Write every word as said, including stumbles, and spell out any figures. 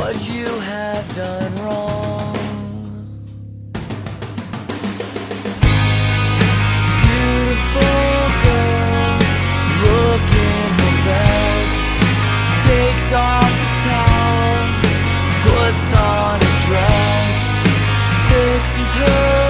what you have done wrong. Beautiful girl, looking her best, takes off the towel, puts on a dress, fixes her